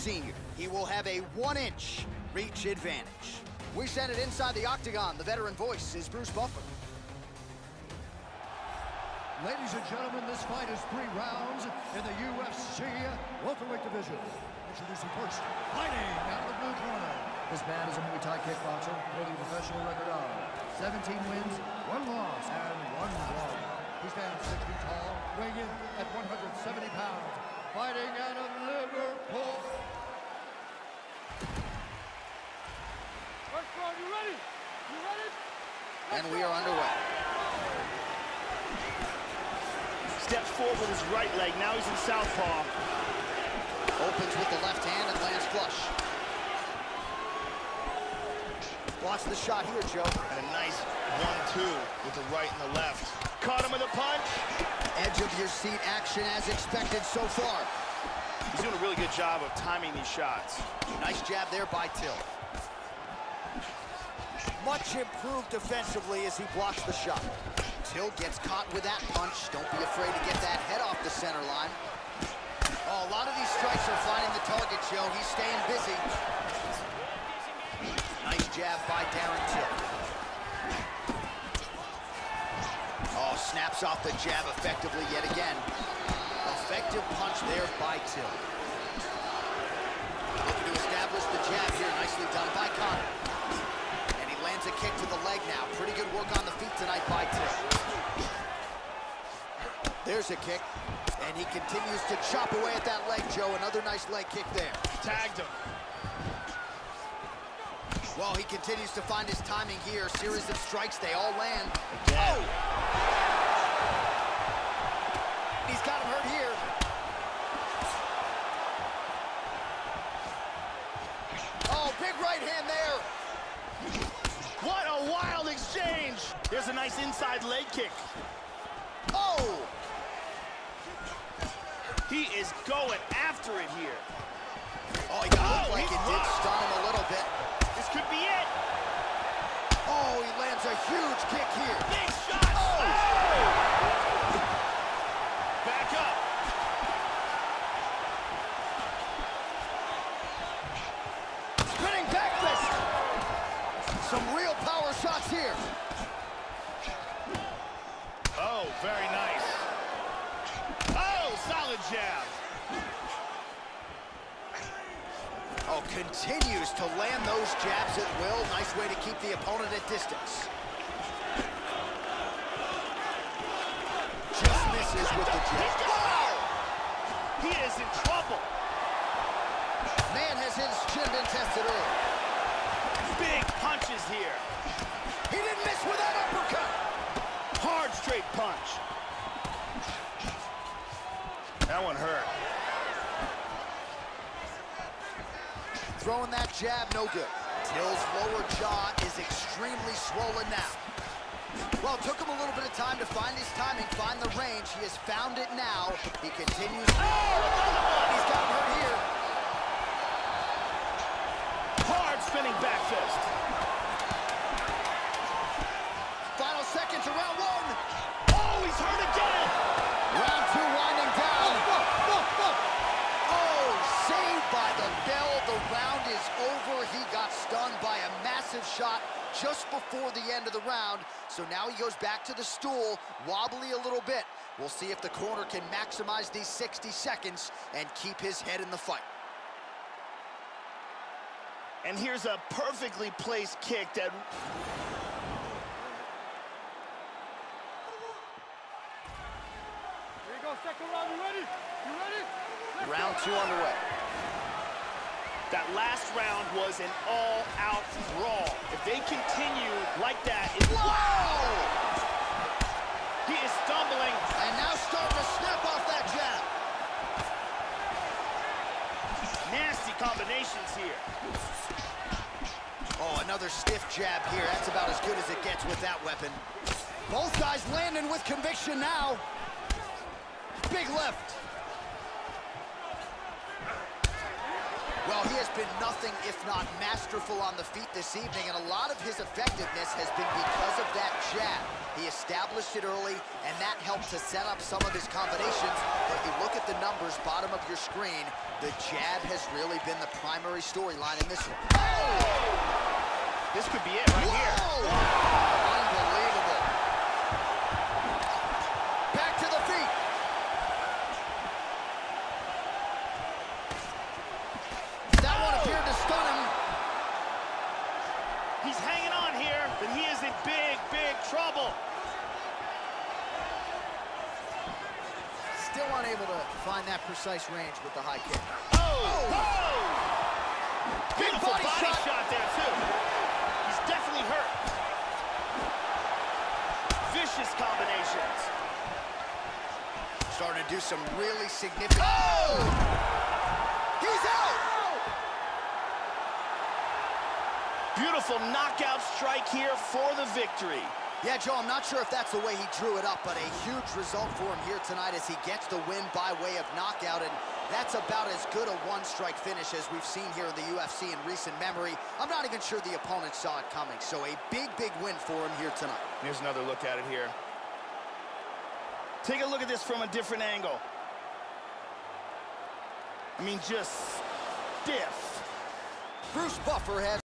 senior. He will have a 1-inch reach advantage. We send it inside the octagon. The veteran voice is Bruce Buffer. Ladies and gentlemen, this fight is 3 rounds in the UFC welterweight division. Introducing first, fighting out of the blue corner. This man is a Muay Thai kickboxer holding a professional record of 17 wins, 1 loss, and 1 draw. He stands 6 feet tall, weighing in at 170 pounds. Fighting out of Liverpool. First round, you ready? You ready? And we are underway. Steps forward with his right leg. Now he's in southpaw. Opens with the left hand and lands flush. Watch the shot here, Joe. And a nice 1-2 with the right and the left. Caught him with a punch. Edge of your seat action as expected so far. He's doing a really good job of timing these shots. Nice jab there by Till. Much improved defensively as he blocks the shot. Till gets caught with that punch. Don't be afraid to get that head off the center line. Oh, a lot of these strikes are finding the target, Joe. He's staying busy. Nice jab by Darren Till. Oh, snaps off the jab effectively yet again. Effective punch there by Till. Looking to establish the jab here. Nicely done by Connor. And he lands a kick to the leg now. Pretty good work on the feet tonight by Till. There's a kick. And he continues to chop away at that leg, Joe. Another nice leg kick there. Tagged him. Well, he continues to find his timing here. Series of strikes, they all land. Again. Oh! He's got him hurt here. Oh, big right hand there. What a wild exchange. There's a nice inside leg kick. Oh! He is going after it here. Oh, he got like it did stun him a little bit. This could be it. Oh, he lands a huge kick here. Big shot. Oh! Back up. Spinning back fist. Some real power shots here. Oh, very nice. Oh, solid jab. Oh, continues to land those jabs at will. Nice way to keep the opponent at distance. Just misses with the jab. Wow! He is in trouble. Man, has his chin been tested early. Big punches here. He didn't miss with that uppercut. Hard straight punch. That one hurt. Throwing that jab, no good. Till's lower jaw is extremely swollen now. Well, it took him a little bit of time to find his timing, find the range. He has found it now. He continues. Oh, another one! He's got him hurt here. Hard spinning back fist. Final seconds of round 1. Oh, he's hurt again. Round 2 winding down. Oh, saved by the bell. The round is over. He got stunned by a massive shot just before the end of the round. So now he goes back to the stool, wobbly a little bit. We'll see if the corner can maximize these 60 seconds and keep his head in the fight. And here's a perfectly placed kick that... Here you go, second round, you ready? You ready? Round 2 underway. That last round was an all-out brawl. If they continue like that, it... Wow! He is stumbling. And now starting to snap off that jab. Nasty combinations here. Oh, another stiff jab here. That's about as good as it gets with that weapon. Both guys landing with conviction now. Big left. Well, he has been nothing if not masterful on the feet this evening, and a lot of his effectiveness has been because of that jab. He established it early, and that helped to set up some of his combinations. But you look at the numbers, bottom of your screen, the jab has really been the primary storyline in this one. Oh! This could be it right here. Unbelievable. Back to the feet. That one appeared to stun him. He's hanging on here, but he is in big, big trouble. Still unable to find that precise range with the high kick. Oh! Beautiful body shot there, too. He's definitely hurt. Vicious combinations. Starting to do some really significant... Oh! He's out! Beautiful knockout strike here for the victory. Yeah, Joe, I'm not sure if that's the way he drew it up, but a huge result for him here tonight as he gets the win by way of knockout, and that's about as good a one-strike finish as we've seen here in the UFC in recent memory. I'm not even sure the opponent saw it coming, so a big, big win for him here tonight. Here's another look at it here. Take a look at this from a different angle. I mean, just stiff. Bruce Buffer has